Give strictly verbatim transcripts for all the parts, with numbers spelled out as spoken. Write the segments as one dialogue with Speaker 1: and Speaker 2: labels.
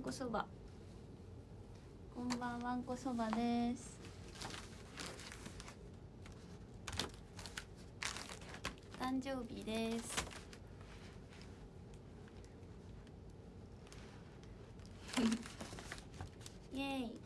Speaker 1: こそば。こんばんわんこそばです。誕生日です。イエーイ。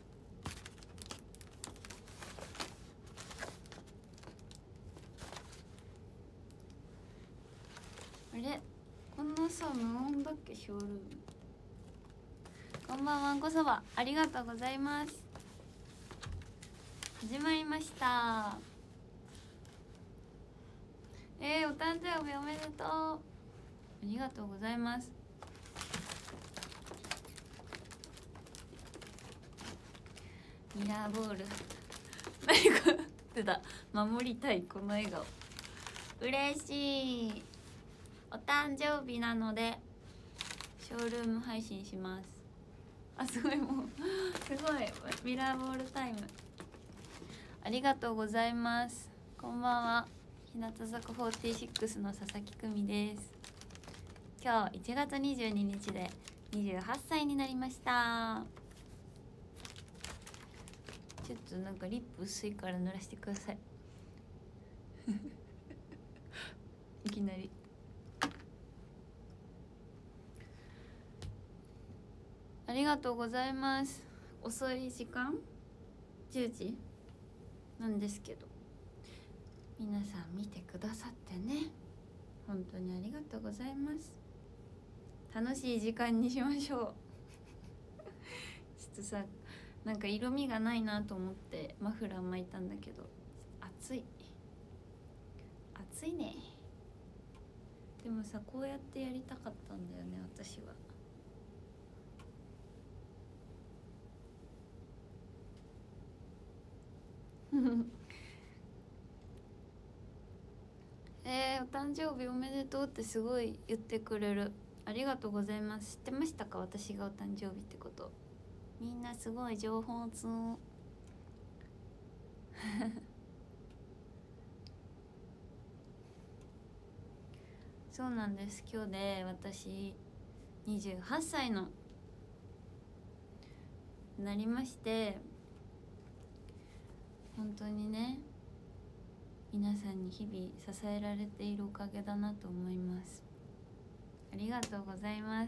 Speaker 1: あれ、こんなさ無音だっけショールーム。こんばんはんこそば、ありがとうございます。始まりました。えー、お誕生日おめでとう。ありがとうございます。ミラーボール何か出た。守りたいこの笑顔。嬉しい。お誕生日なのでショールーム配信します。あ、すごい、もうすごいミラーボールタイム。ありがとうございます。こんばんは。日向坂フォーティーシックスの佐々木久美です。今日いちがつにじゅうににちでにじゅうはっさいになりました。ちょっとなんかリップ薄いから濡らしてくださいいきなり。ありがとうございます。遅い時間じゅうじなんですけど、皆さん見てくださってね、本当にありがとうございます。楽しい時間にしましょうちょっとさ、なんか色味がないなと思ってマフラー巻いたんだけど、暑い暑いね。でもさ、こうやってやりたかったんだよね、私は。えー、お誕生日おめでとうってすごい言ってくれる。ありがとうございます。知ってましたか、私がお誕生日ってこと。みんなすごい情報通そうなんです。今日で私にじゅうはっさいのなりまして、本当にね、皆さんに日々支えられているおかげだなと思います。ありがとうございます。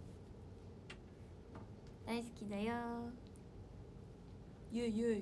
Speaker 1: 大好きだよ。イエイイエイ。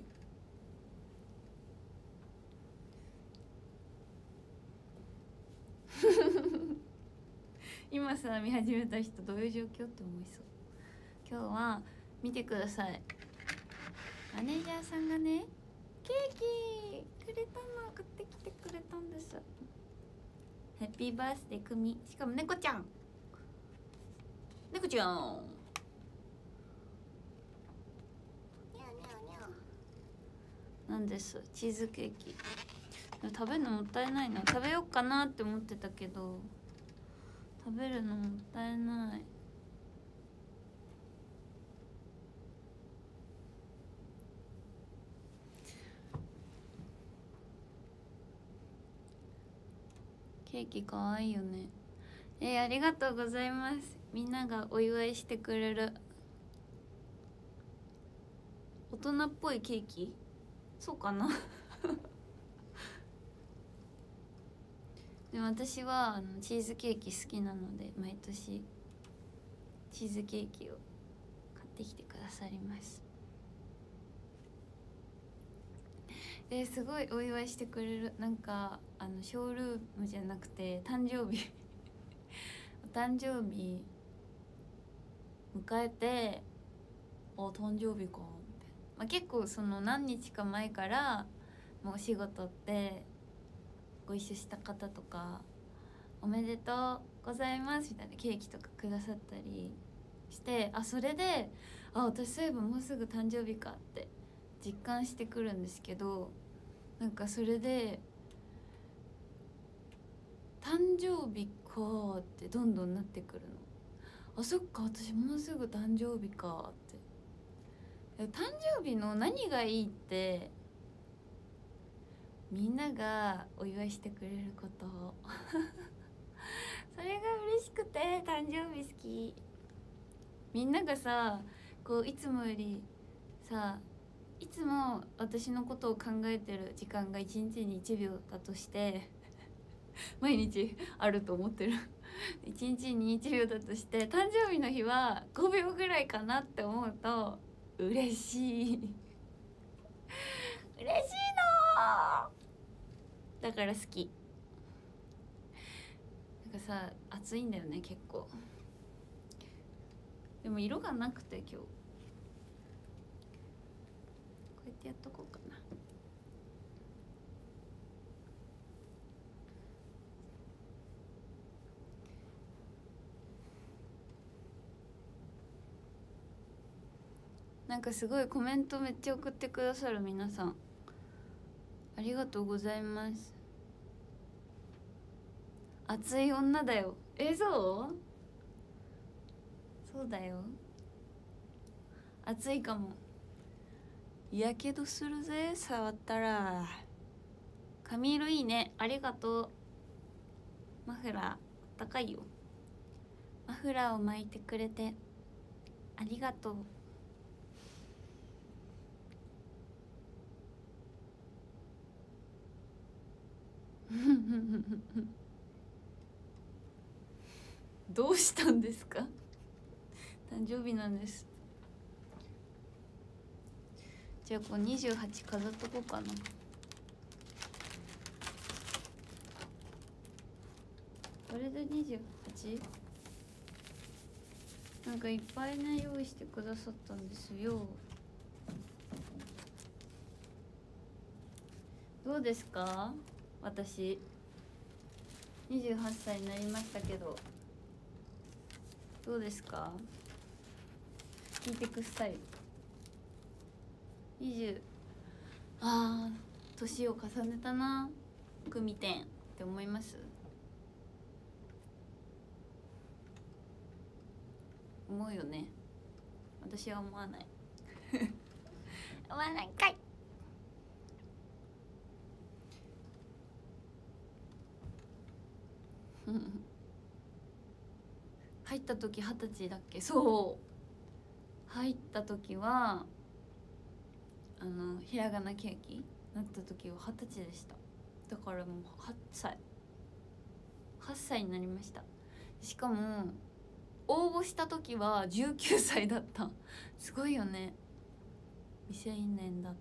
Speaker 1: 今さ見始めた人どういう状況って思いそう。今日は見てください。マネージャーさんがね、ケーキくれたの、買ってきてくれたんです。ハッピーバースデーくみ。しかも猫ちゃん、猫ちゃんなんです。チーズケーキ食べるのもったいないな。食べようかなって思ってたけど食べるのもったいない。ケーキかわいいよね。えー、ありがとうございます。みんながお祝いしてくれる大人っぽいケーキ、そうかなでも私はあのチーズケーキ好きなので、毎年チーズケーキを買ってきてくださります。えー、すごいお祝いしてくれる。なんかあのショールームじゃなくて誕生日お誕生日迎えて、お誕生日かみたいな、まあ、結構その何日か前からもうお仕事ってご一緒した方とかおめでとうございますみたいなケーキとかくださったりして、あ、それで、あ、私そういえばもうすぐ誕生日かって実感してくるんですけど、なんかそれで誕生日かーってどんどんなってくるの。あ、そっか、私もうすぐ誕生日かって。誕生日の何がいいって、みんながお祝いしてくれることそれが嬉しくて誕生日好き。みんながさ、 こういつもよりさ、いつも私のことを考えてる時間がいちにちにいちびょうだとして毎日あると思ってるいちにちにいちびょうだとして、誕生日の日はごびょうぐらいかなって思うと嬉しい嬉しいのだから好き。なんかさ、暑いんだよね結構。でも色がなくて今日こうやってやっとこうかな。なんかすごいコメントめっちゃ送ってくださる皆さんありがとうございます。熱い女だよ。え、そうそうだよ、熱いかも。やけどするぜ触ったら。髪色いいね、ありがとう。マフラーあったかいよ。マフラーを巻いてくれてありがとう。どうしたんですか？誕生日なんです。じゃあこうにじゅうはち飾っとこうかな。これでにじゅうはち？なんかいっぱいね用意してくださったんですよ。どうですか？私にじゅうはっさいになりましたけどどうですか？聞いてくスタイルにじゅう、あー年を重ねたな組点って思います？思うよね。私は思わない思わないんかい入った時二十歳だっけ？そう入った時はあのひらがなケーキなった時は二十歳でした。だからもうはっさいはっさいになりました。しかも応募した時はじゅうきゅうさいだった。すごいよね。未成年だった。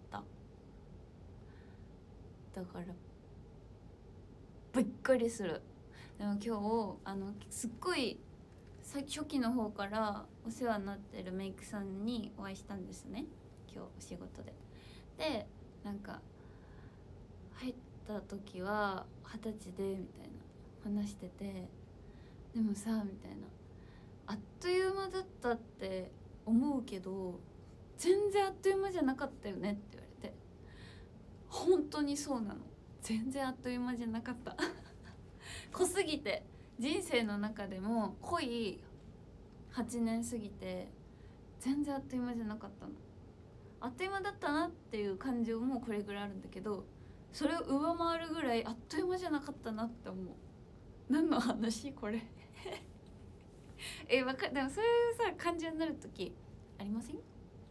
Speaker 1: だからびっくりする。でも今日あのすっごい初期の方からお世話になってるメイクさんにお会いしたんですね、今日お仕事で。でなんか入った時は二十歳でみたいな話してて、でもさみたいな、あっという間だったって思うけど全然あっという間じゃなかったよねって言われて、本当にそうなの。全然あっという間じゃなかった濃すぎて、人生の中でも濃いはちねん過ぎて全然あっという間じゃなかったの。あっという間だったなっていう感情もこれぐらいあるんだけど、それを上回るぐらいあっという間じゃなかったなって思う。何の話これえ、わかでもそういうさ感情になる時ありません？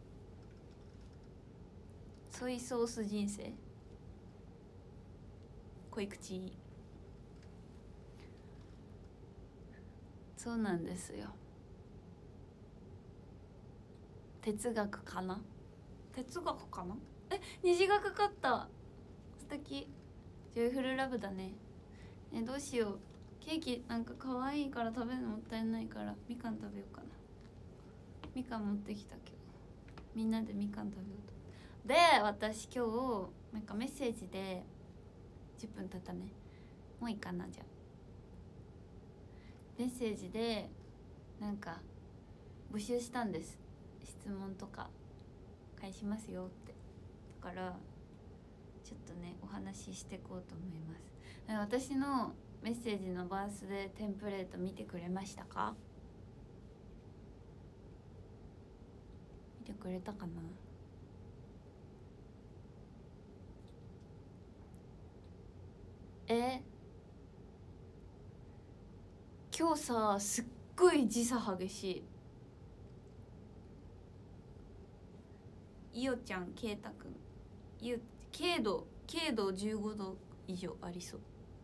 Speaker 1: ソイソース人生、濃い口。そうなんですよ。哲学かな哲学かなえ、虹がかかった。素敵。ジョイフルラブだね。え、どうしよう。ケーキなんか可愛いから食べるのもったいないからみかん食べようかな。みかん持ってきたけどみんなでみかん食べようと。で私今日なんかメッセージでじゅっぷん経ったね。もういいかな。じゃあメッセージでなんか募集したんです。質問とか返しますよって。だからちょっとねお話ししていこうと思います。私のメッセージのバースデーテンプレート見てくれましたか？見てくれたかな？え今日さすっごい時差激しい。 いおちゃん、けいたくん、いお軽度軽度じゅうごど以上ありそう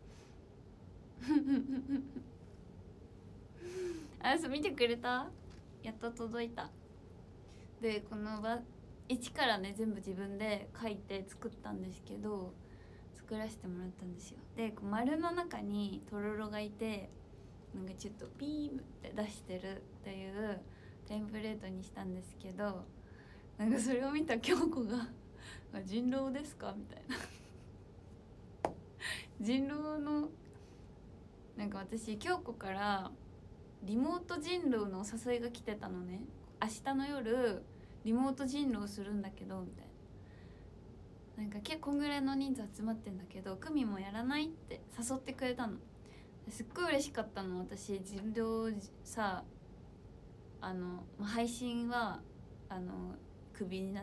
Speaker 1: あ、そう見てくれた？やっと届いた。でこのば一からね全部自分で書いて作ったんですけど、作らせてもらったんですよ。で丸の中にとろろがいて、なんかちょっとピームって出してるっていうテンプレートにしたんですけど、なんかそれを見た京子が「人狼ですか?」みたいな人狼のなんか私京子からリモート人狼のお誘いが来てたのね。明日の夜リモート人狼するんだけどみたいな、なんか結構こんぐらいの人数集まってんだけど久美もやらないって誘ってくれたの。すっごい嬉しかったの。私人狼さ、あの配信はあのクビになって、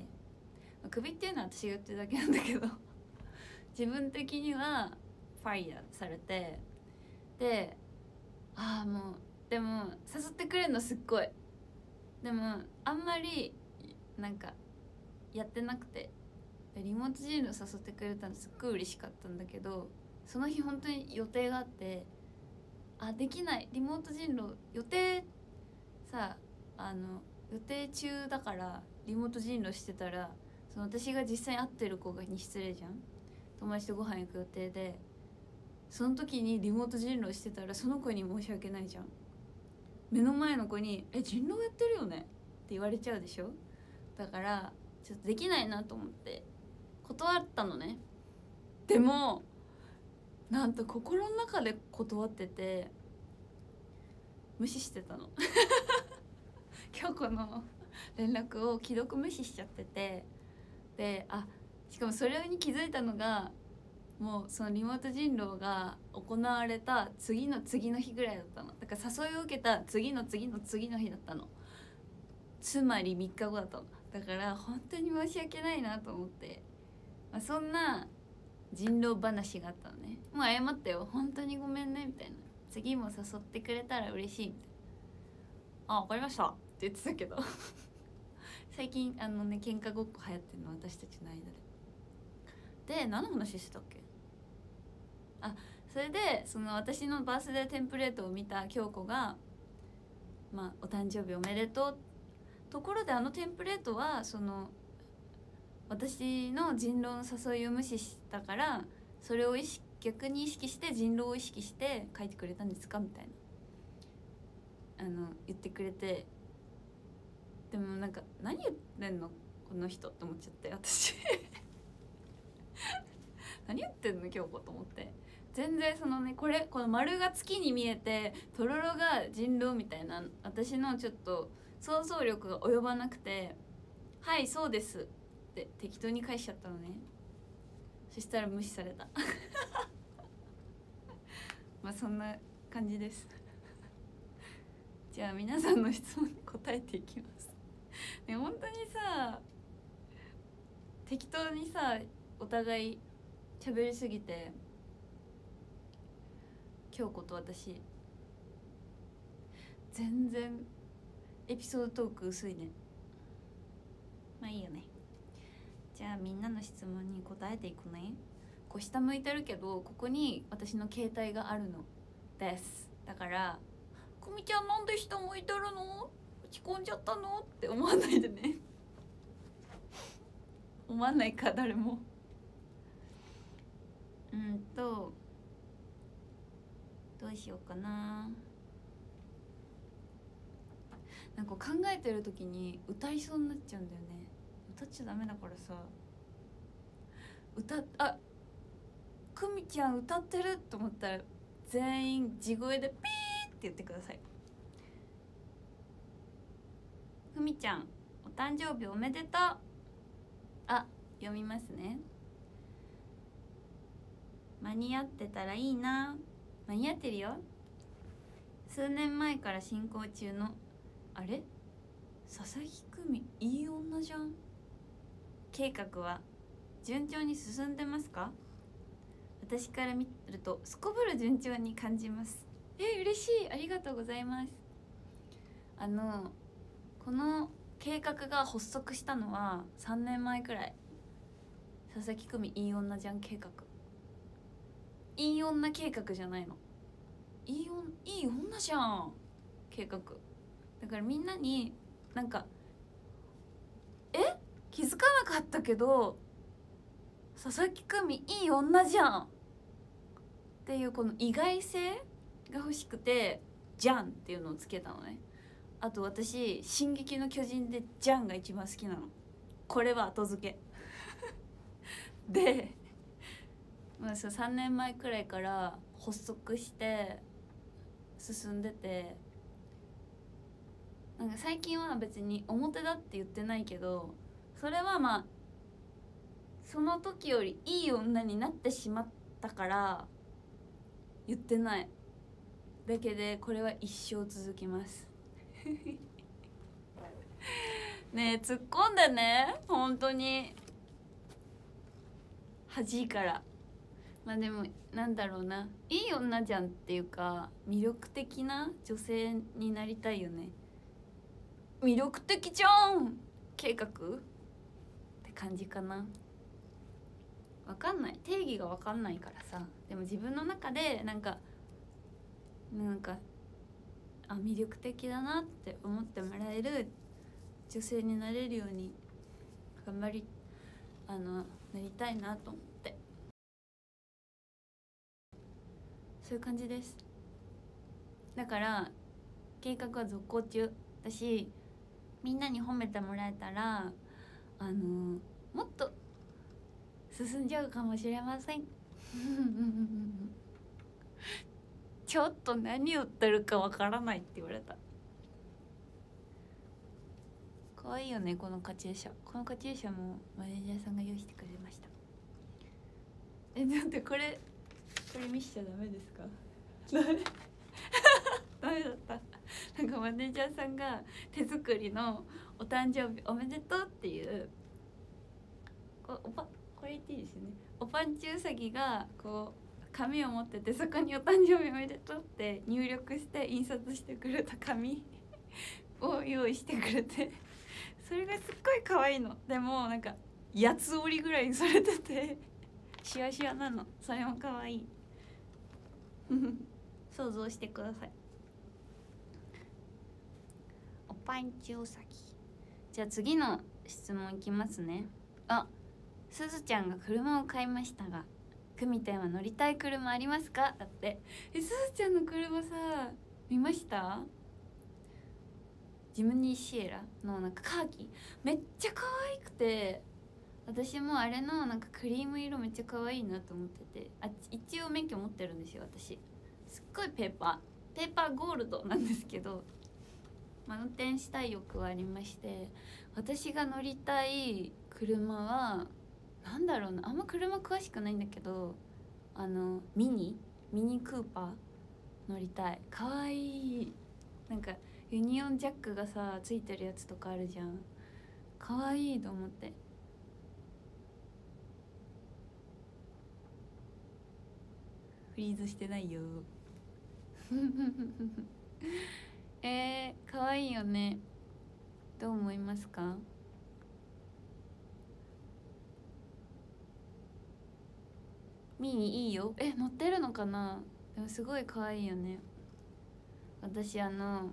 Speaker 1: クビっていうのは私が言ってるだけなんだけど自分的にはファイヤーされて、でああもうでも誘ってくれるのすっごい、でもあんまりなんかやってなくて、リモート人狼誘ってくれたのすっごい嬉しかったんだけど、その日本当に予定があって、あできない、リモート人狼予定さ、あの予定中だからリモート人狼してたら、その私が実際に会ってる子に失礼じゃん。友達とご飯行く予定で、その時にリモート人狼してたらその子に申し訳ないじゃん。目の前の子に「え人狼やってるよね?」って言われちゃうでしょ。だからちょっとできないなと思って断ったのね。でもなんと心の中で断ってて無視してたの京子の連絡を既読無視しちゃってて、であしかもそれに気づいたのがもうそのリモート人狼が行われた次の次の日ぐらいだったの。だから誘いを受けた次の次の次の日だったの。つまりみっかごだったの。だから本当に申し訳ないなと思って、まあ、そんな人狼話があったのね。もう謝ったよ、本当にごめんねみたいな、次も誘ってくれたら嬉しいみたいな、あ分かりましたって言ってたけど最近あのね喧嘩ごっこ流行ってるの私たちの間で。で何の話してたっけ。あそれでその私のバースデーテンプレートを見た京子が「まあお誕生日おめでとう」ところで、あのテンプレートはその私の人狼の誘いを無視したから、それを意識逆に意識して人狼を意識して書いてくれたんですかみたいなあの言ってくれて、でもなんか何言ってんのこの人って思っちゃって私何言ってんの京子と思って、全然そのねこれこの丸が月に見えてとろろが人狼みたいな、私のちょっと想像力が及ばなくて「はいそうです」って適当に返しちゃったのね。そしたら無視されたまあそんな感じですじゃあ皆さんの質問に答えていきますね。本当にさ適当にさお互い喋りすぎて、京子と私全然エピソードトーク薄いね。まあいいよね。じゃあみんなの質問に答えていくね。こう下向いてるけどここに私の携帯があるのです。だから「久美ちゃんなんで下向いてるの？落ち込んじゃったの？」って思わないでね思わないか誰も。うんとどうしようかな。なんか考えてる時に歌いそうになっちゃうんだよね。歌っちゃダメだからさ、歌あ久美ちゃん歌ってると思ったら全員地声でピーって言ってください。久美ちゃんお誕生日おめでとう。あ読みますね。間に合ってたらいいな。間に合ってるよ。数年前から進行中のあれ佐々木久美いい女じゃん計画は順調に進んでますか？私から見るとすこぶる順調に感じます。え嬉しい、ありがとうございます。あのこの計画が発足したのはさんねんまえくらい。佐々木久美いい女じゃん計画、いい女計画じゃないの、いいおいい女じゃん計画だから、みんなになんかえ気づかなかったけど佐々木久美いい女じゃんっていうこの意外性が欲しくてじゃんっていうのをつけたのね。あと私「進撃の巨人」でじゃんが一番好きなの。これは後付けで、まあ、そうさんねんまえくらいから発足して進んでて、なんか最近は別に表だって言ってないけど、それはまあその時よりいい女になってしまったから言ってないだけで、これは一生続きますねえ突っ込んでね、本当に恥から。まあでもなんだろうな、いい女じゃんっていうか魅力的な女性になりたいよね。魅力的じゃん計画って感じかな。わかんない、定義がわかんないからさ。でも自分の中でなんかなんかあ魅力的だなって思ってもらえる女性になれるように頑張りあのなりたいなと思って、そういう感じです。だから計画は続行中だし、みんなに褒めてもらえたらあのもっと進んじゃうかもしれませんちょっと何言ってるかわからないって言われた。かわいいよねこのカチューシャ。このカチューシャもマネージャーさんが用意してくれました。え、だってこれこれ見しちゃダメですか？ダメだった。なんかマネージャーさんが手作りのお誕生日おめでとうっていうこおぱこれ言っていいですよね。おぱんちうさぎがこう紙を持ってて、そこにお誕生日おめでとうって入力して印刷してくれた紙を用意してくれて、それがすっごい可愛いの。でもなんか八つ折りぐらいにされててシワシワなの。それも可愛い想像してください。おぱんちうさぎ。じゃあ次の質問いきますね。あ、すずちゃんが車を買いましたが、くみてんは乗りたい車ありますか？だって。え、すずちゃんの車さ見ました？ジムニーシエラのなんかカーキめっちゃ可愛くて、私もあれのなんかクリーム色めっちゃ可愛いなと思ってて、あ一応免許持ってるんですよ私。すっごいペーパーペーパーゴールドなんですけど、まあ、運転したい欲はありまして、私が乗りたい車はなんだろうな、あんま車詳しくないんだけど、あのミニミニクーパー乗りたい。かわいい。なんかユニオンジャックがさついてるやつとかあるじゃん。かわいいと思って。フリーズしてないよえー、かわいいよね。どう思いますか？ミニいいよ。え、乗ってるのかな？でもすごい可愛いよね。私あの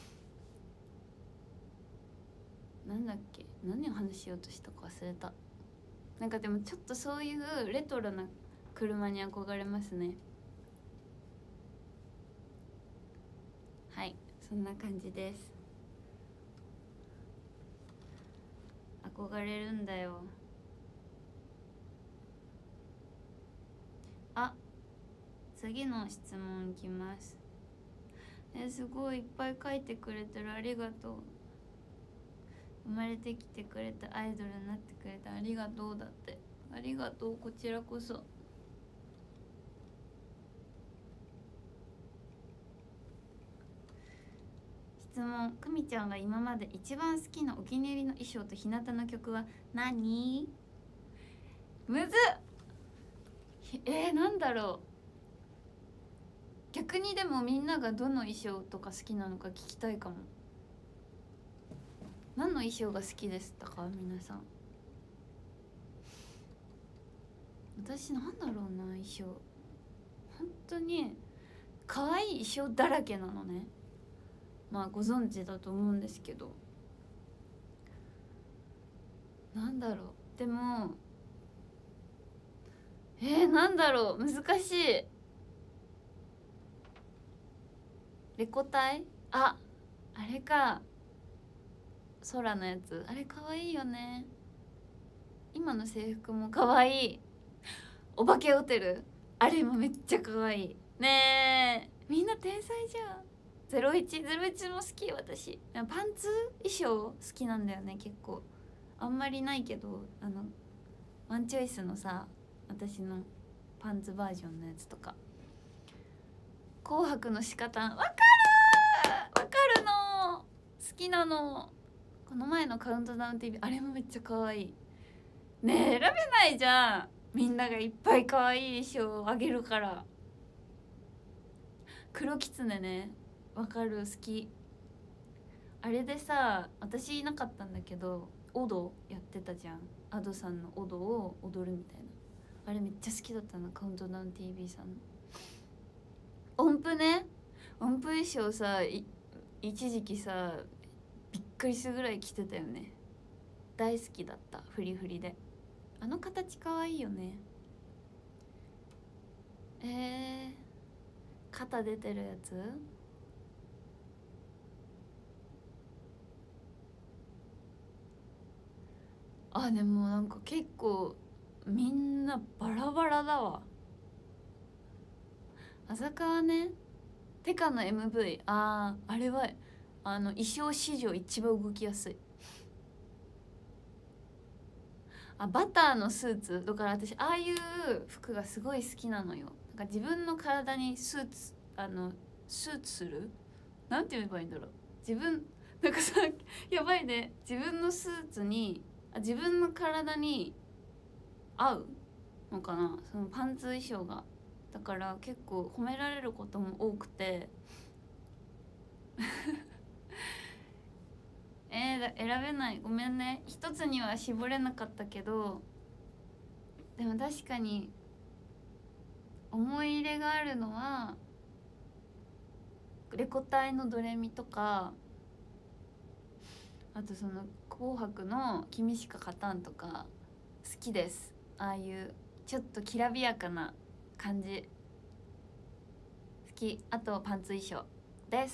Speaker 1: なんだっけ、何を話しようとしたか忘れた。なんかでもちょっとそういうレトロな車に憧れますね。はい、そんな感じです。憧れるんだよ。あ、次の質問いきます。え、すごいいっぱい書いてくれてる。ありがとう。生まれてきてくれたアイドルになってくれてありがとう。だって。ありがとう、こちらこそ。質問。くみちゃんが今まで一番好きなお気に入りの衣装と日向の曲は何？むずっ。えー、なんだろう。逆にでもみんながどの衣装とか好きなのか聞きたいかも。 何の衣装が好きでしたか皆さん。私なんだろうな、衣装本当に可愛い衣装だらけなのね。まあご存知だと思うんですけど、なんだろう、でもえー、なんだろう、難しい。レコ大、あ、あれか、空のやつ、あれ可愛いよね。今の制服も可愛い。お化けホテル、あれもめっちゃ可愛いね。えみんな天才じゃん。ゼロイチゼロイチも好き。私パンツ衣装好きなんだよね。結構あんまりないけど、あのワンチョイスのさ、私のパンツバージョンのやつとか。紅白の仕方わかるわかるの、好きなの。この前のカウントダウン ティーブイ あれもめっちゃ可愛いね。え選べないじゃん、みんながいっぱい可愛い衣装をあげるから。黒きつねね、わかる、好き。あれでさ、私いなかったんだけどオドやってたじゃん。アドさんのオドを踊るみたいな、あれめっちゃ好きだったな、カウントダウン ティーブイ さんの音符ね。音符衣装さ、一時期さびっくりするぐらい着てたよね。大好きだった。フリフリであの形可愛いよね。えー、肩出てるやつ、あ、でもなんか結構みんなバラバラだわ。浅川ね、テカの エムブイ、 あー、あれはあの衣装史上一番動きやすい。あ、バターのスーツだから、私ああいう服がすごい好きなのよ。なんか自分の体にスーツ、あのスーツする、なんて言えばいいんだろう、自分なんかさ、やばいね、自分のスーツに、あ、自分の体に合うのかな、そのパンツ衣装が。だから結構褒められることも多くてえー、選べない、ごめんね、一つには絞れなかったけど、でも確かに思い入れがあるのはレコ大のドレミとか、あとその紅白の君しか勝たんとか好きです。ああいうちょっときらびやかな感じ好き。あとパンツ衣装です。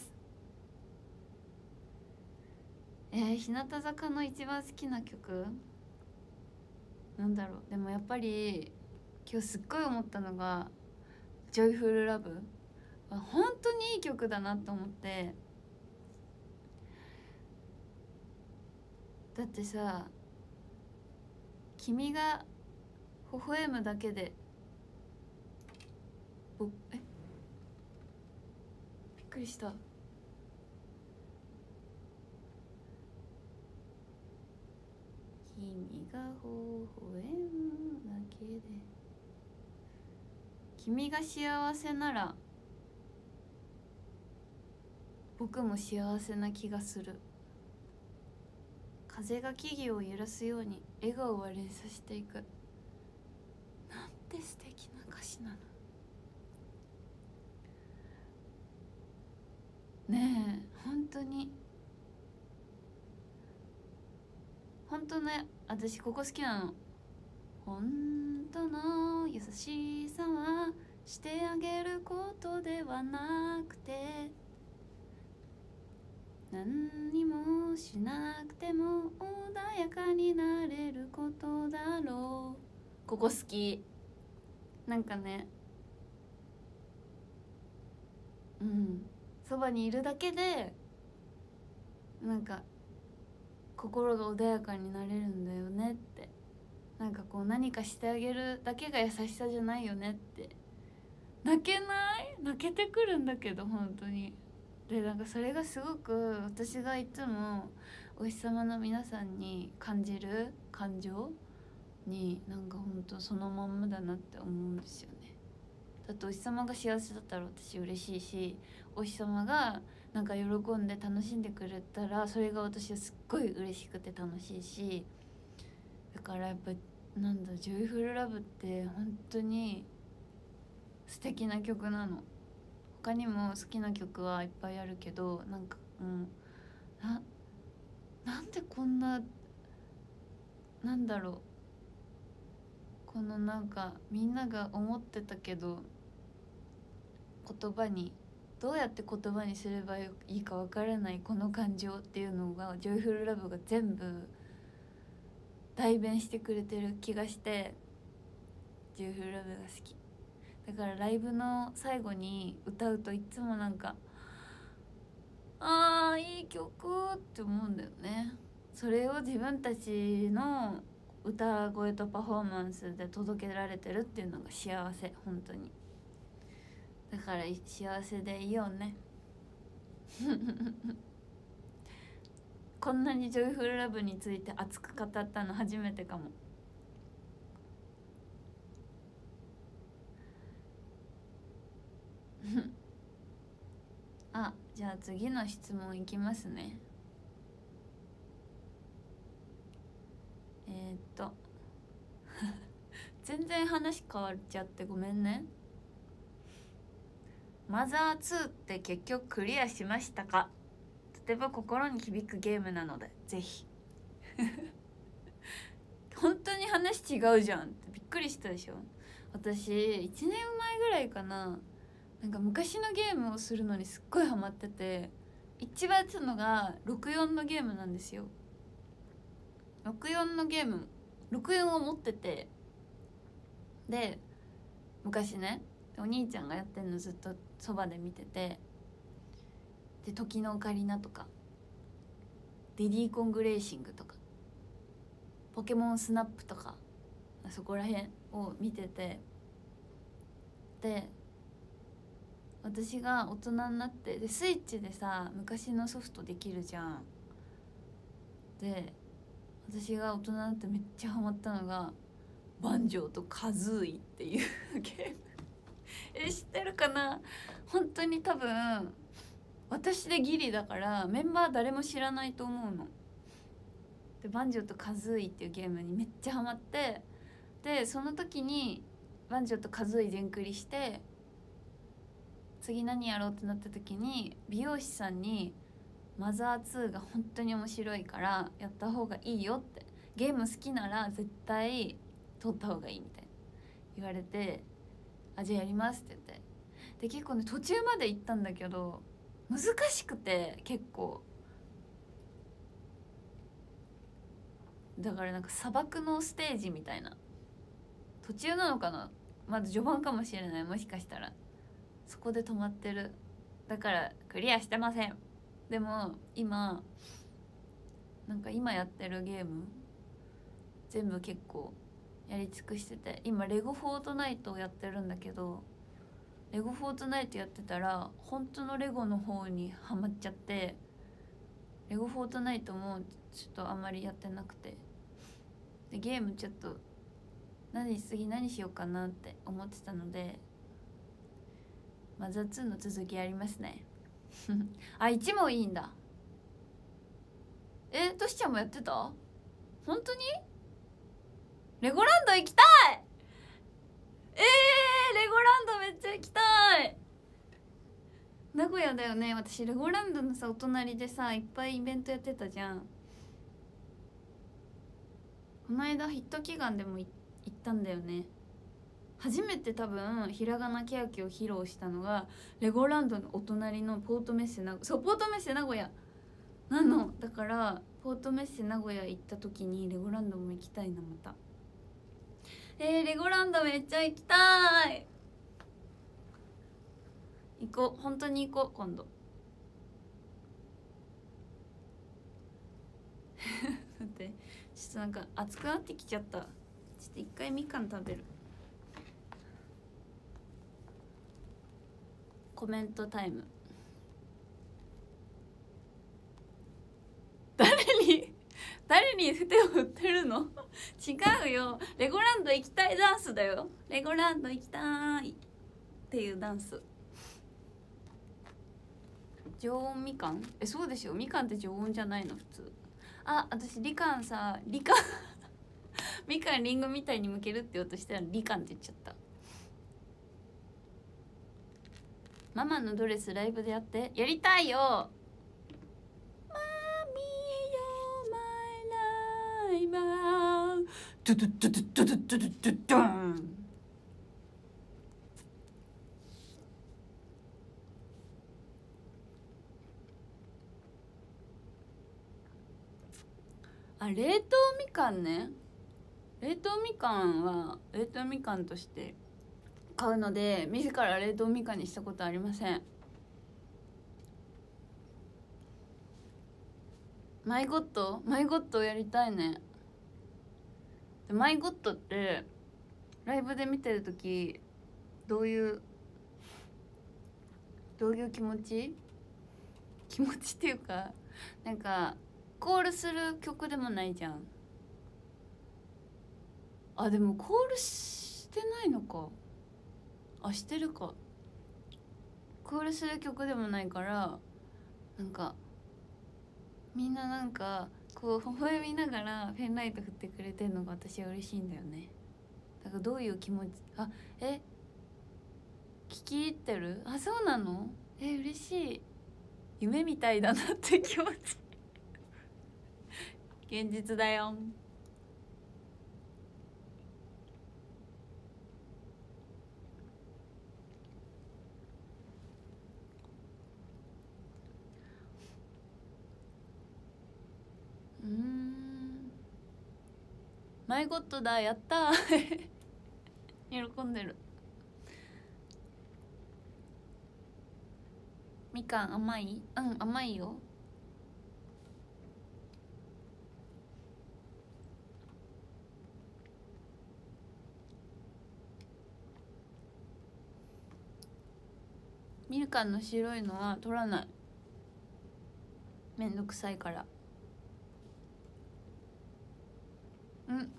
Speaker 1: えー、日向坂の一番好きな曲なんだろう。でもやっぱり今日すっごい思ったのが「ジョイフルラブ」。本当にいい曲だなと思って。だってさ、君が微笑むだけでぼえびっくりした。君が微笑むだけで、君が幸せなら僕も幸せな気がする。風が木々を揺らすように笑顔は連鎖していく。なんて素敵な歌詞なのね。え本当に本当ね、私ここ好きなの。本当の優しさはしてあげることではなくて、何にもしなくても穏やかになれることだろう。ここ好き。なんかね、うんそばにいるだけでなんか心が穏やかになれるんだよねって。なんかこう何かしてあげるだけが優しさじゃないよねって。泣けない？泣けてくるんだけど本当に。でなんかそれがすごく私がいつもお日様の皆さんに感じる感情になんか本当そのまんまだなって思うんですよね。だってお日様が幸せだったら私嬉しいし、お日様がなんか喜んで楽しんでくれたらそれが私はすっごい嬉しくて楽しいし、だからやっぱなんだジョイフルラブって本当に素敵な曲なの。他にも好きな曲はいっぱいあるけど、なんかうんななんでこんななんだろう、このなんかみんなが思ってたけど言葉にどうやって言葉にすればいいかわからないこの感情っていうのがジョイフルラブが全部代弁してくれてる気がして、ジョイフルラブが好きだからライブの最後に歌うといつもなんかあーいい曲って思うんだよね。それを自分たちの歌声とパフォーマンスで届けられてるっていうのが幸せ、本当に。だから幸せでいようねこんなにジョイフルラブについて熱く語ったの初めてかもあ、じゃあ次の質問いきますね。えー、っと全然話変わっちゃってごめんね。マザーツーって結局クリアしましたか？とても心に響くゲームなのでぜひ本当に話違うじゃんってびっくりしたでしょ。私いちねんまえぐらいかな、なんか昔のゲームをするのにすっごいハマってて、一番やってたのがろくじゅうよんのゲームなんですよ。ろくじゅうよんのゲームろくじゅうよんを持ってて、で昔ねお兄ちゃんがやってんのずっとそばで見てて、で時のオカリナとかディディコングレーシングとかポケモンスナップとかそこら辺を見てて、で私が大人になってでスイッチでさ昔のソフトできるじゃん。で私が大人になってめっちゃハマったのがバンジョーとカズーイっていうゲームえ知ってるかな。本当に多分私でギリだからメンバー誰も知らないと思うの。でバンジョーとカズーイっていうゲームにめっちゃハマって、でその時にバンジョーとカズーイ全クリして、次何やろうってなった時に美容師さんにマザーツーが本当に面白いからやった方がいいよって、ゲーム好きなら絶対撮った方がいいみたいな言われて、あじゃあやりますって言って、で結構ね途中まで行ったんだけど難しくて、結構だからなんか砂漠のステージみたいな途中なのかな、まだ序盤かもしれない、もしかしたらそこで止まってる。だからクリアしてません。でも今なんか今やってるゲーム全部結構やり尽くしてて、今レゴフォートナイトをやってるんだけど、レゴフォートナイトやってたら本当のレゴの方にハマっちゃって、レゴフォートナイトもちょっとあんまりやってなくて、でゲームちょっと何次何しようかなって思ってたのでマザーツーの続きやりますねあいちもいいんだ。えトシちゃんもやってた？本当に？レゴランド行きたい。えー、レゴランドめっちゃ行きたい。名古屋だよね。私レゴランドのさお隣でさいっぱいイベントやってたじゃん。この間ヒット祈願でも行ったんだよね。初めて多分ひらがなけやきを披露したのがレゴランドのお隣のポートメッセ名古屋、そうポートメッセ名古屋なの。だからポートメッセ名古屋行った時にレゴランドも行きたいなまた。えー、レゴランドめっちゃ行きたい。行こう、本当に行こう今度だってちょっとなんか暑くなってきちゃった。ちょっと一回みかん食べる。コメントタイム。誰に誰に手を振ってるの違うよ、レゴランド行きたいダンスだよ。レゴランド行きたいっていうダンス。 常温みかん？え、そうでしょ、みかんって常温じゃないの普通。あ、私りかんさ、りかんみかんりんごみたいに剥けるって言おうとしたらりかんって言っちゃった。ママのドレスライブでやって。やりたいよ。マミーよマイライバードゥドゥドゥドゥドゥドゥドゥドゥドゥン。あ、冷凍みかんね。冷凍みかんは冷凍みかんとして買うので、自ら冷凍みかんにしたことありません。マイゴットマイゴットやりたいね。マイゴットってライブで見てるときどういうどういう気持ち気持ちっていうか、なんかコールする曲でもないじゃん。あ、でもコールしてないのか。あ、してるか。コールする曲でもないから、なんかみんななんかこう微笑みながらペンライト振ってくれてるのが私は嬉しいんだよね。だからどういう気持ち、あ、え聞き入ってる？あ、そうなの？え、嬉しい。夢みたいだなって気持ち現実だよ。うーん、マイゴットだ、やったー喜んでる。みかん甘い？うん、甘いよ。みかんの白いのは取らない。めんどくさいから。うんうん。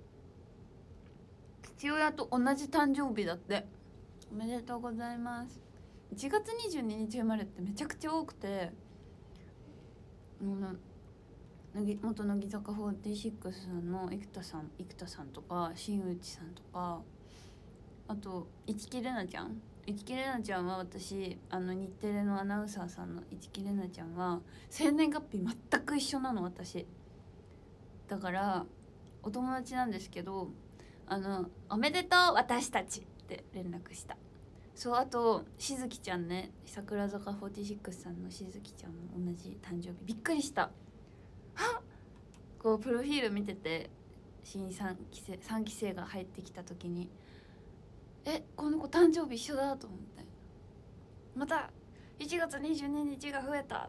Speaker 1: 父親と同じ誕生日だって。おめでとうございます。いちがつにじゅうににち生まれってめちゃくちゃ多くて、もうな元乃木坂フォーティーシックスさんの生田さん生田さんとか新内さんとか、あと市來玲奈ちゃん市來玲奈ちゃんは私あの日テレのアナウンサーさんの市來玲奈ちゃんは生年月日全く一緒なの。私だからお友達なんですけど、あのおめでとう私たちって連絡した。そう、あとしずきちゃんね、櫻坂フォーティーシックスさんのしずきちゃんも同じ誕生日。びっくりした。はっ、こうプロフィール見てて、新さんきせいさんき生が入ってきた時に、え、この子誕生日一緒だと思って、またいちがつにじゅうににちが増えたと思って、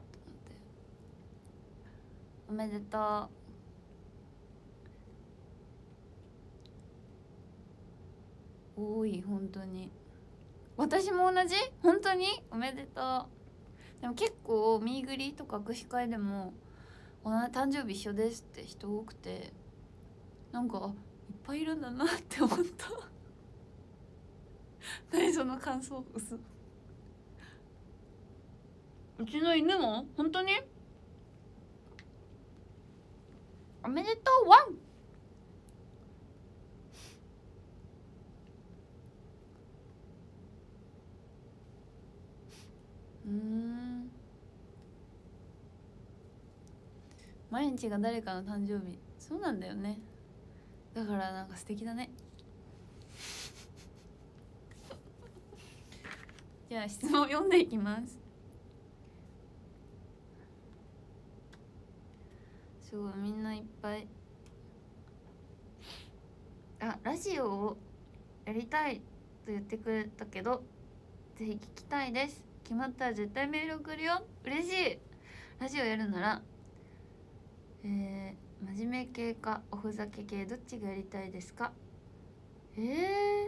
Speaker 1: おめでとう。多い、本当に。私も同じ？本当におめでとう。でも結構ミーグリとか握手会でも誕生日一緒ですって人多くて、なんかいっぱいいるんだなって思った何その感想薄。うちの犬も本当におめでとうワン。うーん、毎日が誰かの誕生日。そうなんだよね。だからなんか素敵だねじゃあ質問読んでいきます。すごいみんないっぱい。あ、ラジオをやりたいと言ってくれたけど、ぜひ聞きたいです。決まったら絶対メール送るよ。嬉しい。ラジオやるならえー、真面目系かおふざけ系どっちがやりたいですか？えー、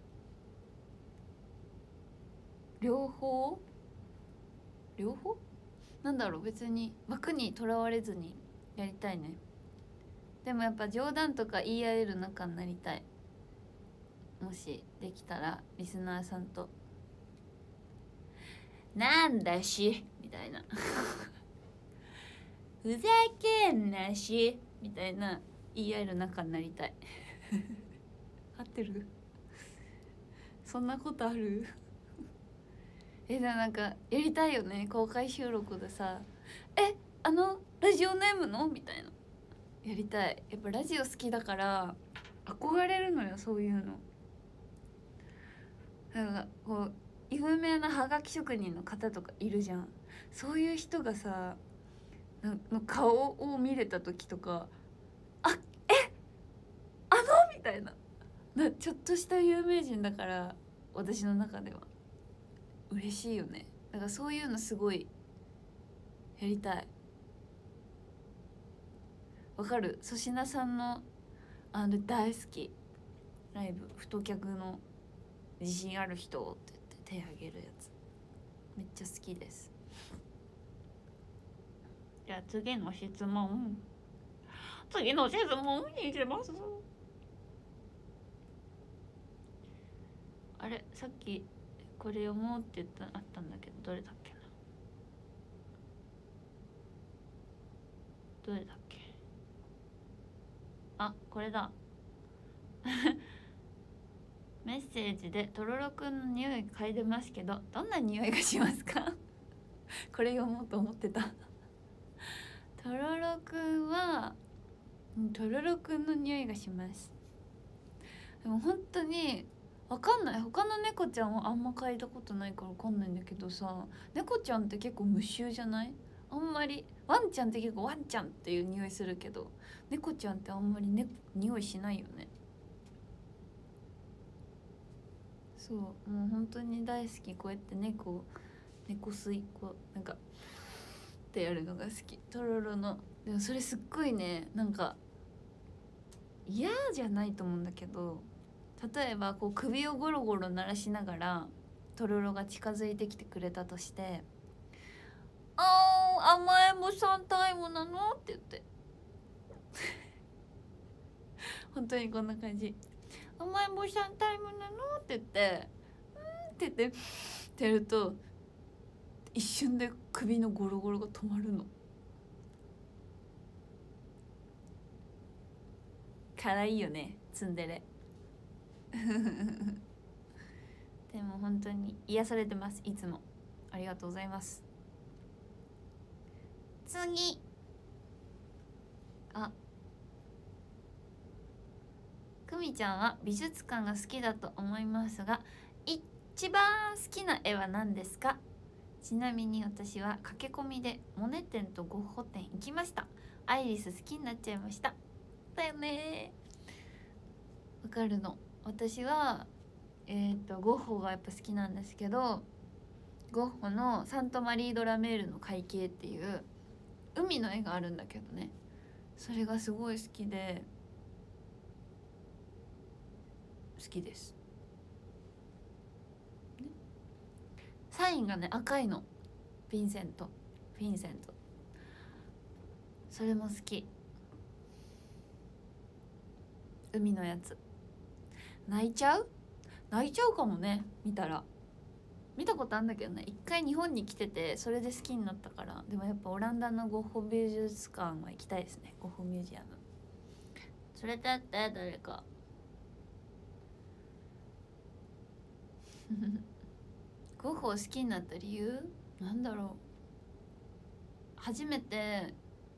Speaker 1: 両方両方なんだろう、別に枠にとらわれずにやりたいね。でもやっぱ冗談とか言い合える仲になりたい。もしできたらリスナーさんと。 なんだしみたいなふざけんなしみたいな言い合える仲になりたい合ってる？そんなことある？え、でもなんかやりたいよね、公開収録でさ、え、あのラジオネームのみたいなやりたい。やっぱラジオ好きだから憧れるのよ、そういうの。なんかこう有名なハガキ職人の方とかいるじゃん。そういう人がさの顔を見れた時とか、あ、え、あのみたいな、なちょっとした有名人だから私の中では嬉しいよね。だからそういうのすごいやりたい。わかる？粗品さんのあの大好きライブ、太客の自信ある人って言って手あげるやつめっちゃ好きです。じゃあ次の質問次の質問に行きます。あれ、さっきこれ読もうって言ったあったんだけど、どれだっけな、どれだっけ、あ、これだメッセージでとろろくんの匂い嗅いでますけど、どんな匂いがしますかこれ読もうと思ってたとろろくんはとろろくんの匂いがします。でも本当にわかんない、他の猫ちゃんはあんま嗅いだことないからわかんないんだけどさ、猫ちゃんって結構無臭じゃない？あんまり。ワンちゃんって結構ワンちゃんっていう匂いするけど、猫ちゃんってあんまり、ね、匂いしないよね。そう、もう本当に大好き。こうやって猫猫吸い、こうなんかってやるのが好き、とろろの。でもそれすっごいね、なんか嫌じゃないと思うんだけど、例えばこう首をゴロゴロ鳴らしながらとろろが近づいてきてくれたとして「あー甘えん坊さんタイムなの?」って言って本当にこんな感じ、甘えん坊さんタイムなのって言って「うん」って言ってってやると一瞬で首のゴロゴロが止まるの。かわいいよね、ツンデレでも本当に癒されてます、いつも。ありがとうございます。次、あ、くみちゃんは美術館が好きだと思いますが、一番好きな絵は何ですか？ちなみに私は駆け込みでモネ展とゴッホ展行きました。アイリス好きになっちゃいました。だよね、わかるの。私はえっとゴッホがやっぱ好きなんですけど、ゴッホのサントマリー・ド・ラメールの海景っていう海の絵があるんだけどね、それがすごい好きで好きです、ね、サインがね赤いの、ヴィンセントヴィンセントそれも好き。海のやつ泣いちゃう泣いちゃうかもね、見たら。見たことあるんだけどね、一回日本に来ててそれで好きになったから。でもやっぱオランダのゴッホ美術館は行きたいですね、ゴッホミュージアム。それだって誰かゴッホを好きになった理由なんだろう。初めて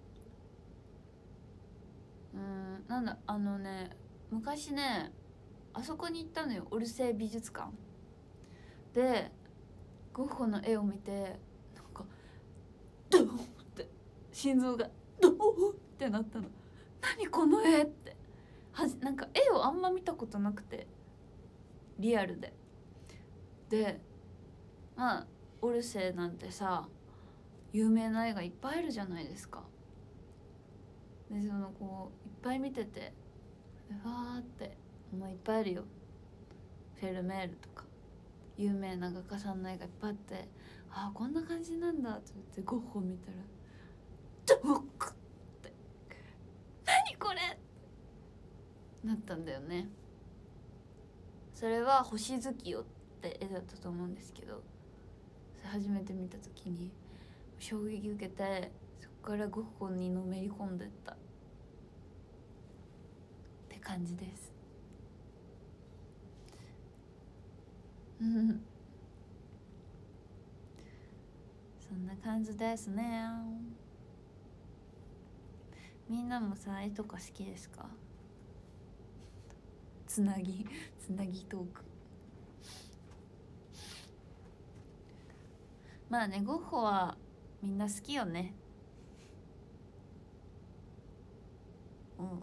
Speaker 1: うーんなんだあのね、昔ねあそこに行ったのよ、オルセー美術館でゴッホの絵を見て、なんかドーンって心臓がドーンってなったの。何この絵って、はじなんか絵をあんま見たことなくて、リアルで。でまあオルセーなんてさ有名な絵がいっぱいあるじゃないですか。でそのこういっぱい見てて、うわーってもういっぱいあるよ、フェルメールとか有名な画家さんの絵がいっぱいあって、ああこんな感じなんだって言ってゴッホ見たらドックって何これなったんだよね。それは星月夜って絵だったと思うんですけど、 初めて見た時に衝撃受けて、そこからゴッホにのめり込んでったって感じです。うんそんな感じですね。みんなもさ、絵とか好きですか？つなぎつなぎトーク。まあね、ゴッホはみんな好きよね。うんうんうん。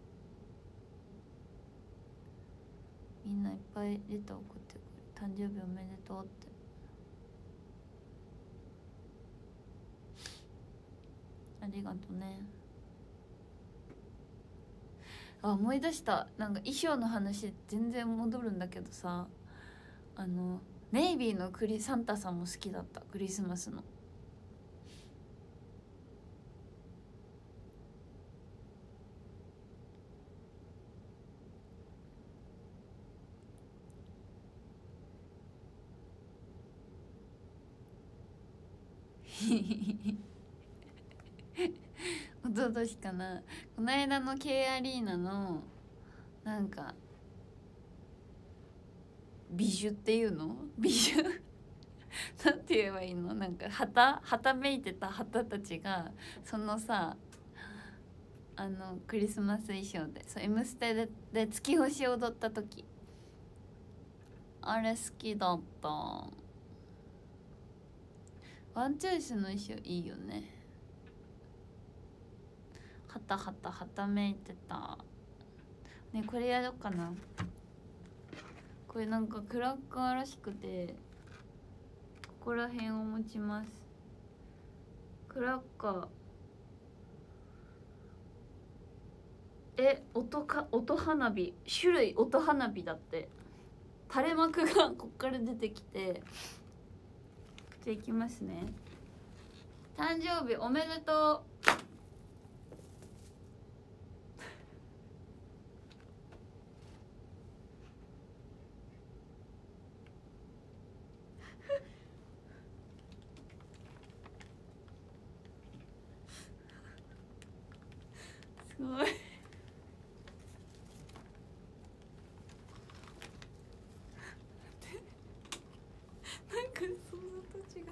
Speaker 1: みんないっぱいレター送ってくる。誕生日おめでとうって。ありがとうね。あ、思い出した。なんか衣装の話全然戻るんだけどさ、あのネイビーのクリサンタさんも好きだった。クリスマスの。おととしかな、この間の K アリーナのなんか美女っていうの美女なんて言えばいいの、なんか旗旗めいてた旗たちがそのさ、あのクリスマス衣装で、そう「M ステ」でで月星踊った時、あれ好きだった。ワンチョイスの衣装いいよね。はたはたはためいてたね。これやろうかな。これなんかクラッカーらしくて、ここら辺を持ちます。クラッカー、え、音か音花火、種類音花火だって。垂れ幕がこっから出てきて、じゃあいきますね。誕生日おめでとう。すごいなんか想像と違った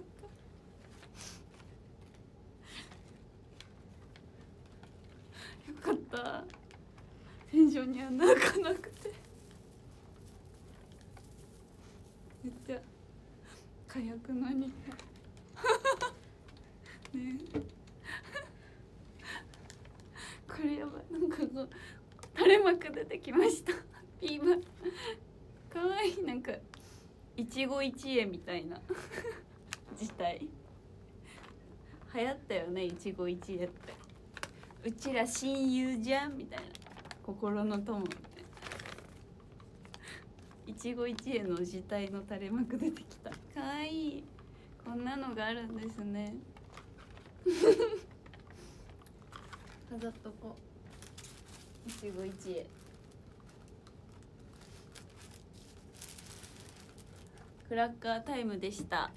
Speaker 1: 。よかった。テンションには泣かなくて。めっちゃ火薬のにねこれやばい。なんかこう垂れ幕出てきました。ピーマンかわいい。なんか一期一会みたいな自体流行ったよね、一期一会って。うちら親友じゃんみたいな、心の友みたいな。一期一会の自体の垂れ幕出てきた。かわいい。こんなのがあるんですね飾っとこう。一期一会。クラッカータイムでした。は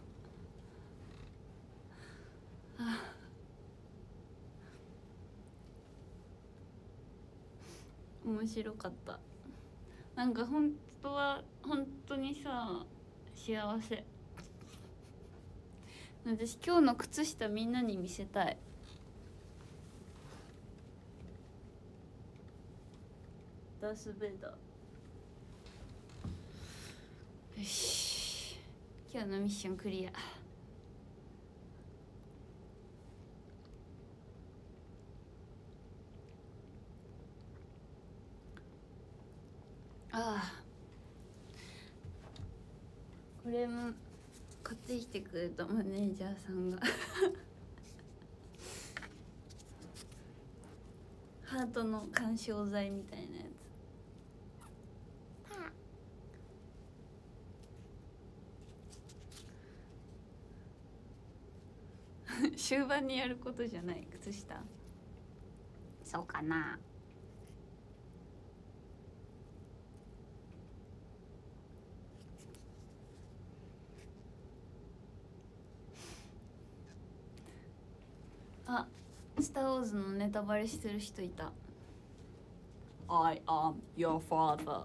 Speaker 1: あ、面白かった。なんか本当は本当にさ、幸せ。私今日の靴下みんなに見せたい。ダース・ベイダー。よし、今日のミッションクリア。ああ、これも買ってきてくれたマネージャーさんがハートの緩衝材みたいなやつ終盤にやることじゃない靴下。そうかな。 あ、スター・ウォーズのネタバレしてる人いた。 I am your father. No!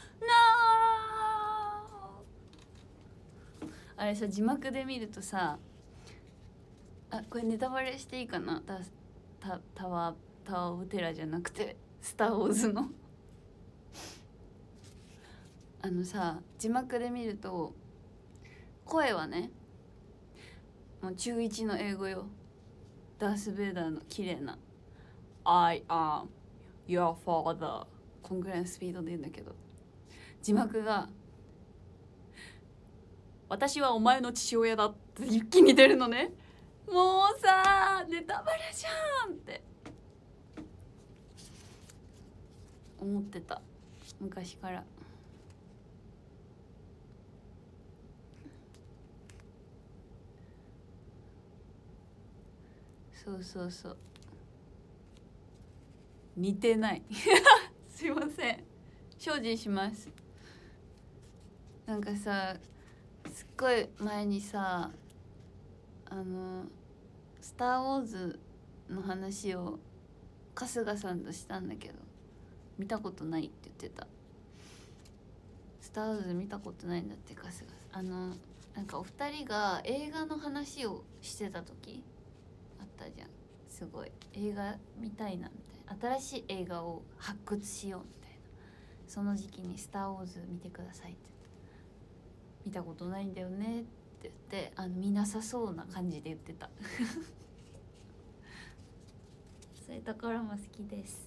Speaker 1: あれさ、字幕で見るとさ、あ、これネタバレしていいかな。タタタワータワー・オブ・テラーじゃなくてスター・ウォーズのあのさ、字幕で見ると声はね、もう中いちの英語よ。ダース・ベイダーの綺麗な I am your father、 こんぐらいのスピードで言うんだけど、字幕が私はお前の父親だって一気に出るのね。もうさ、ネタバレじゃんって思ってた、昔から。そうそうそう、似てないすいません、精進します。なんかさ、すっごい前にさ、あのスター・ウォーズの話を春日さんとしたんだけど、見たことないって言ってた。スター・ウォーズ見たことないんだって春日さん。あのなんかお二人が映画の話をしてた時あったじゃん。すごい映画見たいなみたいな、新しい映画を発掘しようみたいな、その時期に「スター・ウォーズ見てください」って、見たことないんだよねって言って、あの見なさそうな感じで言ってたそういうところも好きです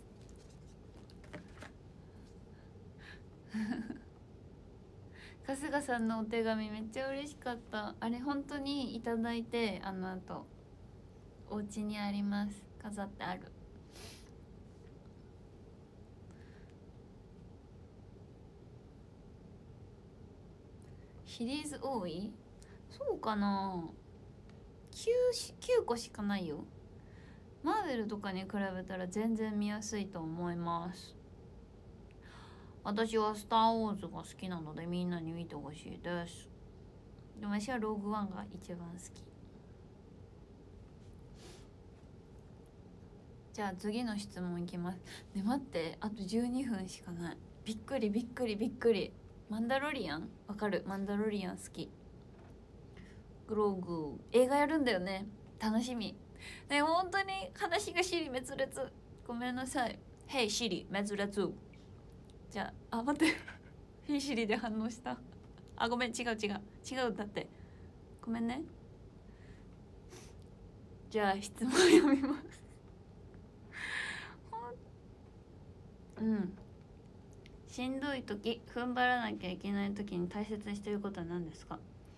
Speaker 1: 春日さんのお手紙めっちゃ嬉しかった。あれ本当にいただいて、あのあとお家にあります、飾ってある。シリーズ多い？そうかな、 きゅう, きゅうこしかないよ。マーベルとかに比べたら全然見やすいと思います。私はスター・ウォーズが好きなのでみんなに見てほしいです。でも私はローグワンが一番好き。じゃあ次の質問いきます。ね、待って、あとじゅうにふんしかない。びっくりびっくりびっくり。マンダロリアンわかる？マンダロリアン好き。グローグ映画やるんだよね、楽しみね。本当に話が尻滅裂、ごめんなさい。ヘイシリ滅裂。じゃあ、あ、待ってヘイシリで反応した。あ、ごめん、違う違う違う、だってごめんね。じゃあ質問読みますうん、しんどい時、踏ん張らなきゃいけない時に大切にしてることは何ですか？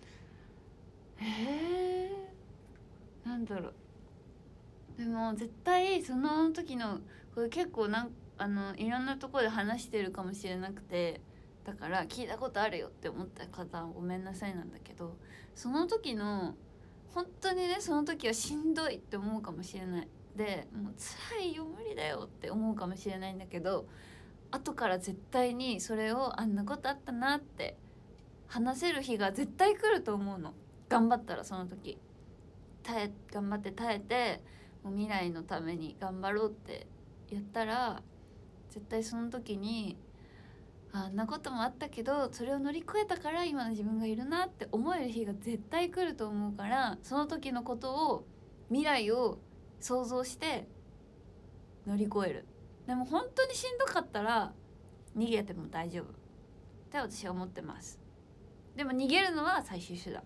Speaker 1: えー、なんだろう。でも絶対その時のこれ結構なんあのいろんなところで話してるかもしれなくて、だから聞いたことあるよって思った方はごめんなさいなんだけど、その時の本当にね、その時はしんどいって思うかもしれない。でもう辛いよ無理だよって思うかもしれないんだけど、後から絶対にそれをあんなことあったなって話せる日が絶対来ると思うの。頑張ったら、その時耐え頑張って耐えて、もう未来のために頑張ろうってやったら、絶対その時にあんなこともあったけどそれを乗り越えたから今の自分がいるなって思える日が絶対来ると思うから、その時のことを未来を想像して乗り越える。でも本当にしんどかったら逃げても大丈夫って私は思ってます。でも逃げるのは最終手段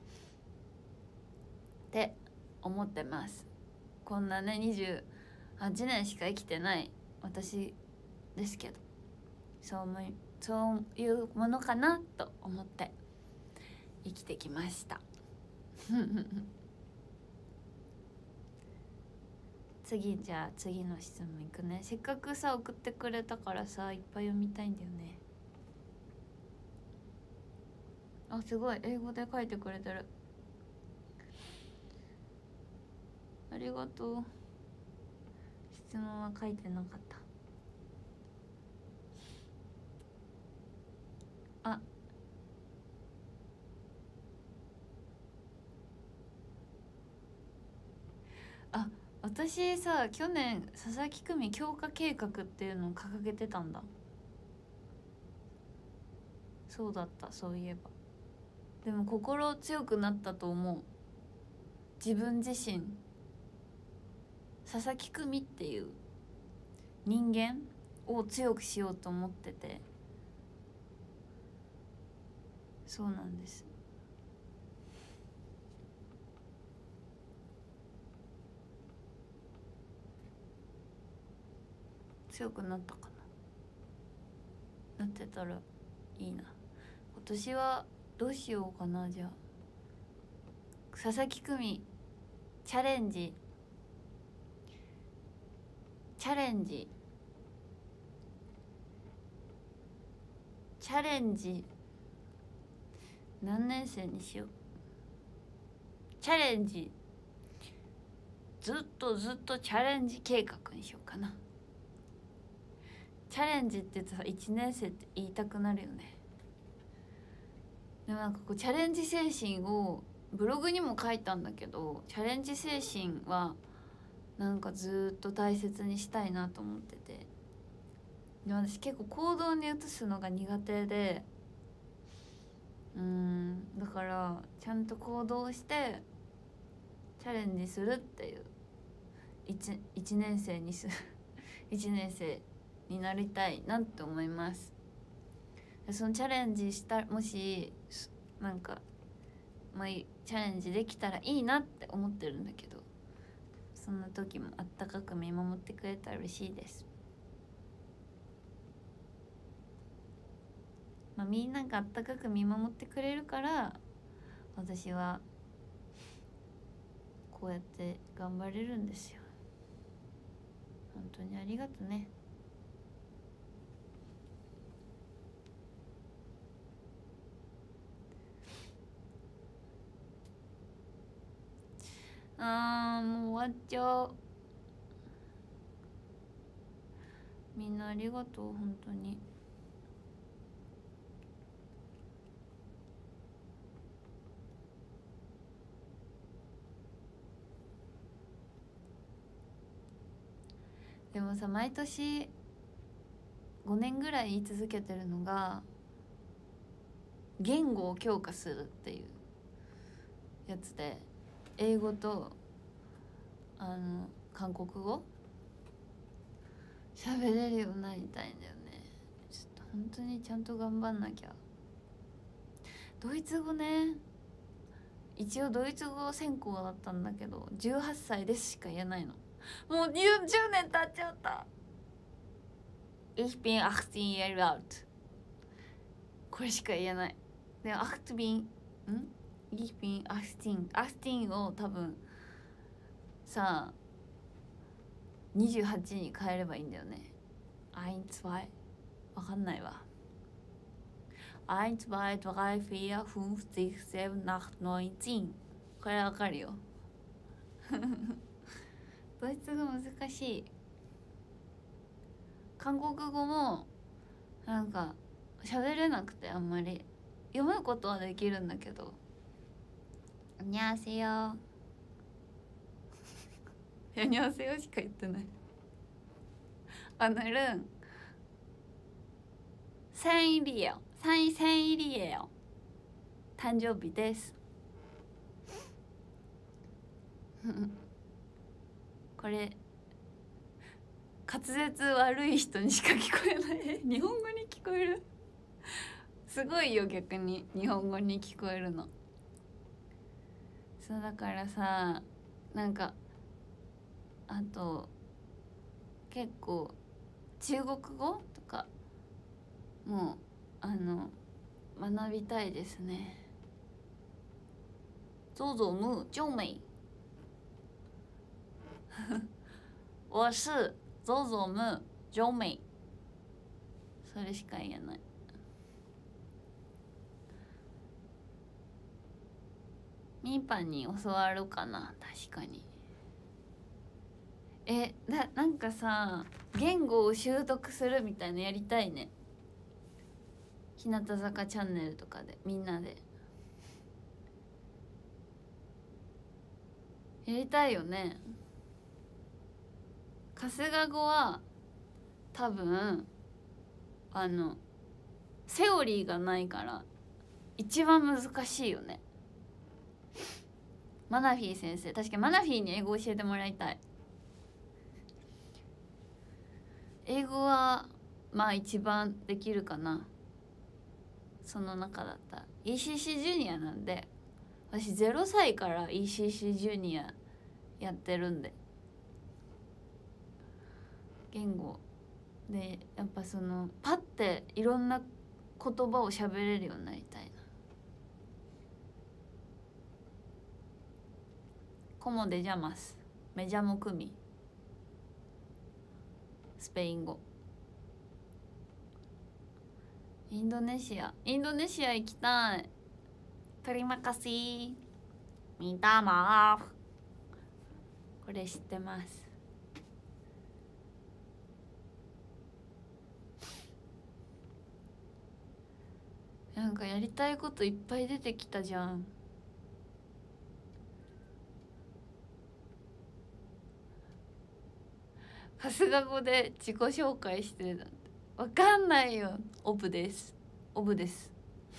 Speaker 1: って思ってます。こんなねにじゅうはちねんしか生きてない私ですけど、そう思いそういうものかなと思って生きてきました次、じゃあ次の質問いくね。せっかくさ送ってくれたからさ、いっぱい読みたいんだよね。あ、すごい英語で書いてくれてる、ありがとう。質問は書いてなかった。あ、あ、 私さ去年佐々木久美強化計画っていうのを掲げてたんだ。そうだった、そういえば。でも心強くなったと思う。自分自身佐々木久美っていう人間を強くしようと思ってて、そうなんです。強くなったかな。なってたらいいな。今年はどうしようかな。じゃあ佐々木久美チャレンジチャレンジチャレンジ何年生にしよう。チャレンジずっとずっとチャレンジ計画にしようかな。チャレンジって言ってさいちねん生って言いたくなるよね。でもなんかこうチャレンジ精神をブログにも書いたんだけど、チャレンジ精神はなんかずっと大切にしたいなと思ってて、で私結構行動に移すのが苦手で、うーんだからちゃんと行動してチャレンジするっていう 1, 1年生にすいちねん生になりたいなって思います。そのチャレンジしたもしなんか、まあ、チャレンジできたらいいなって思ってるんだけど、そんな時もあったかく見守ってくれたら嬉しいです。まあ、みんながあったかく見守ってくれるから私はこうやって頑張れるんですよ。本当にありがとね。あーもう終わっちゃう。みんなありがとう本当に。でもさ毎年ごねんぐらい言い続けてるのが言語を強化するっていうやつで、英語とあの韓国語喋れるようになりたいんだよね。ちょっと本当にちゃんと頑張んなきゃ。ドイツ語ね、一応ドイツ語専攻だったんだけどじゅうはっさいですしか言えないの。もうじゅうねん経っちゃった。 Ich bin achtzehn Jahre alt これしか言えない。でもアクトビンん Ich bin achtzehn achtzehnを多分さあにじゅうはちに変えればいいんだよね。いち、にわかんないわ。いち、に、さん、よん、ご、ろく、なな、はち、これわかるよドイツ語難しい。韓国語もなんか喋れなくてあんまり読むことはできるんだけど、あにゃーせよあにゃーせよしか言ってない。あのるん생일이에요 생일이에요誕生日ですこれ滑舌悪い人にしか聞こえない。日本語に聞こえるすごいよ。逆に日本語に聞こえるの。そうだからさ、なんかあと結構中国語とかもうあの学びたいですね。ゾゾムジョメイ我是ゾゾムジョメイ、それしか言えない。ミーパンに教わるかな。確かに。えななんかさ言語を習得するみたいなやりたいね。日向坂チャンネルとかでみんなでやりたいよね。 春日語は多分あのセオリーがないから一番難しいよね。マナフィー先生、確かにマナフィーに英語教えてもらいたい。英語はまあ一番できるかな、その中だったら。 イーシーシー ジュニアなんで、私ゼロさいから イーシーシー ジュニアやってるんで、言語でやっぱそのパッていろんな言葉を喋れるようになりたいな。コモデジャマス、メジャモクミ、スペイン語。インドネシア、インドネシア行きたい。トリマカシーミタマーフ、これ知ってます。なんかやりたいこといっぱい出てきたじゃん。春日語で自己紹介してるなんてわかんないよ。オブですオブです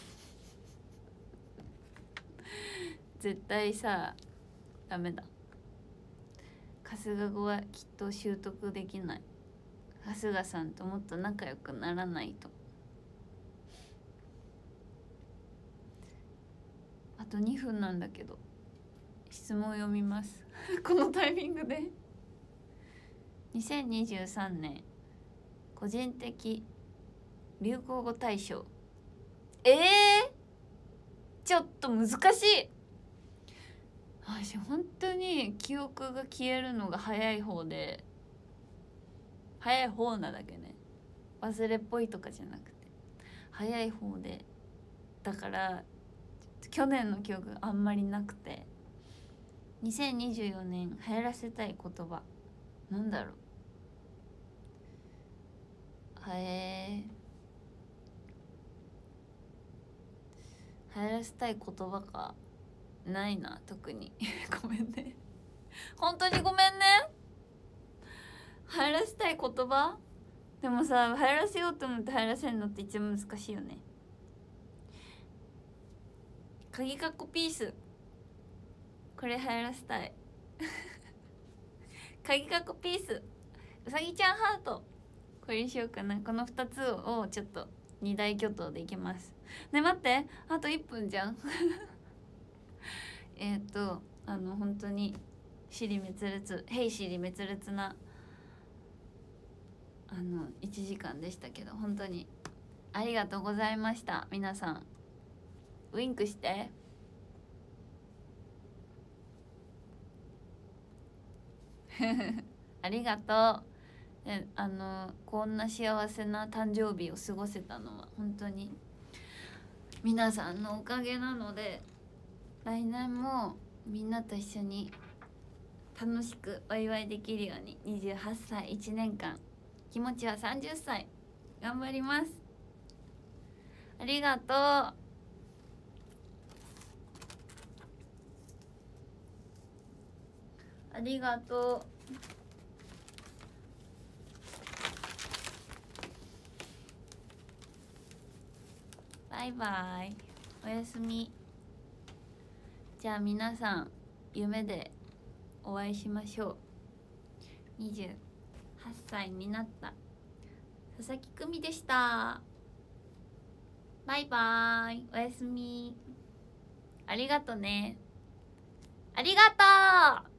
Speaker 1: 絶対さダメだ。春日語はきっと習得できない。春日さんともっと仲良くならないと。あとにふんなんだけど質問読みますこのタイミングで。にせんにじゅうさんねん個人的流行語大賞。えー、ちょっと難しい。私本当に記憶が消えるのが早い方で、早い方なだけね、忘れっぽいとかじゃなくて早い方で、だから去年の記憶があんまりなくて。にせんにじゅうよねん流行らせたい言葉なんだろう。へえ、流行らせたい言葉かないな特にごめんね本当にごめんね。流行らせたい言葉でもさ、流行らせようと思って流行らせるのって一番難しいよね。鍵かっこピース、これ流行らせたい鍵かっこピース、うさぎちゃんハート、これにしようかな。このふたつをちょっと二大巨頭でいけます。ね、待って、あといっぷんじゃんえっとあの本当に尻滅裂、へい尻滅裂なあのいちじかんでしたけど、本当にありがとうございました。皆さんウインクしてありがとう。で、あのこんな幸せな誕生日を過ごせたのは本当に皆さんのおかげなので、来年もみんなと一緒に楽しくお祝いできるようににじゅうはっさいいちねんかん、気持ちはさんじゅっさい頑張ります。ありがとう。ありがとう。バイバイ、おやすみ。じゃあ皆さん夢でお会いしましょう。にじゅうはっさいになった佐々木久美でした。バイバイ、おやすみ。ありがとね。ありがとう。